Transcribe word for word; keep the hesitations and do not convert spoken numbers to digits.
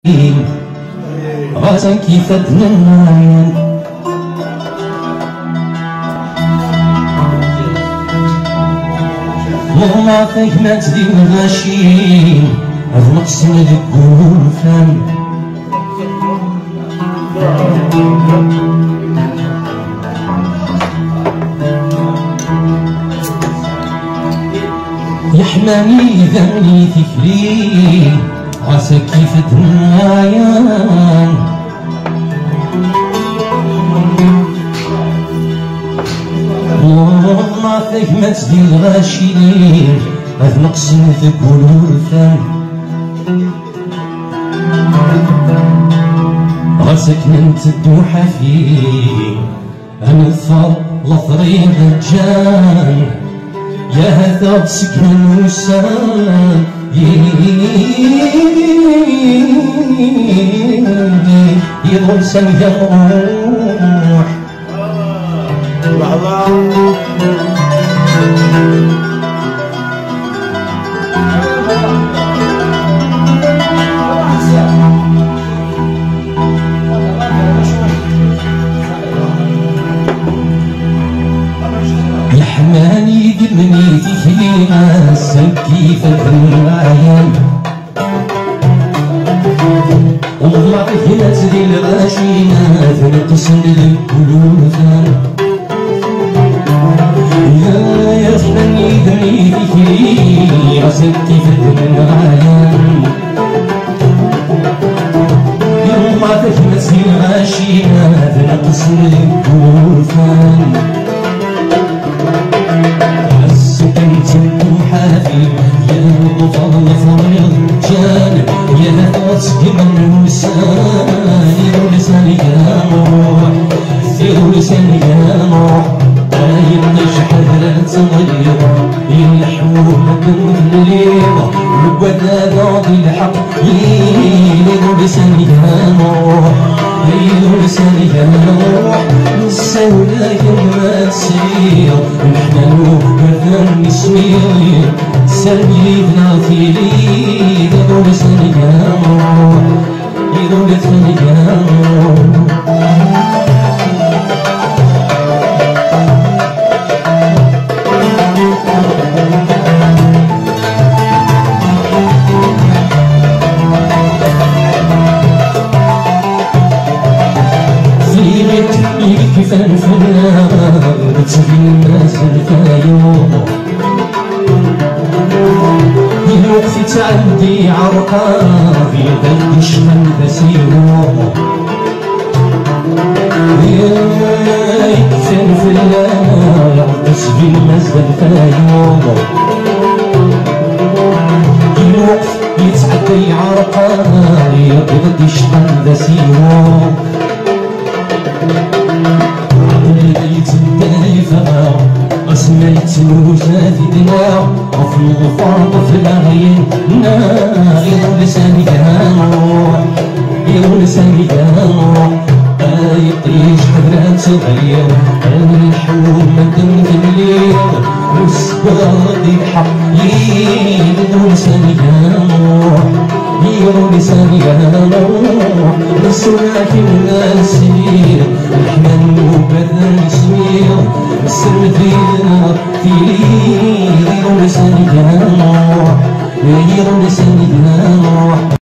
غاسا كيف تنماين والله فيك ما تدير غاشين الرقص نقول فن يحماني ذني تكلي غاسا كيف تنماين والله فيك ما تدير غاشين هذ نقص تقولوا الفن غاسك نمت الدوحة فيه أنثر لطريق الجان يا هذا بسكن وسان يضل سنجا روح يحماني قلني تكلينا كيف العيان والله هنا تدي الغاشينا تنقسم القلوب يا يحماني قلني تكلينا كيف العيان والله هنا تدي الغاشينا تنقسم القلوب سكنت الحافي يا الغفر فريض جان يا ناسك من لسان يا لساني يا روح يا لساني يا روح دايم نجحد لا تغير يلحوم من الليل وبدا قاضي الحق يا لساني يا روح يا لساني يا روح نساولا يوم تسير نحن مثلا نسمير سلبي بناتي لي يدور لساني يا روح يدور لساني يا روح كيف نفنا تشوفي الناس الفايوم الوقت تعدي عرقا في قلبي شمال بسيوم كيف نفنا تشوفي الناس الفايوم الوقت يتعدي عرقا في قلبي شمال بسيوم لقيت الدايفة أسميت وزادتنا وفي الغفاط في العين ناغي لساني كانوح يا لساني كانوح يطيش حبرات صغير الحوم مدن الليل والسباط يضحك يا لساني كانوح يا لساني كانوح نسواك الناسير الحنان وبدن سمير السر في في لي يا لساني كانوح يا لساني كانوح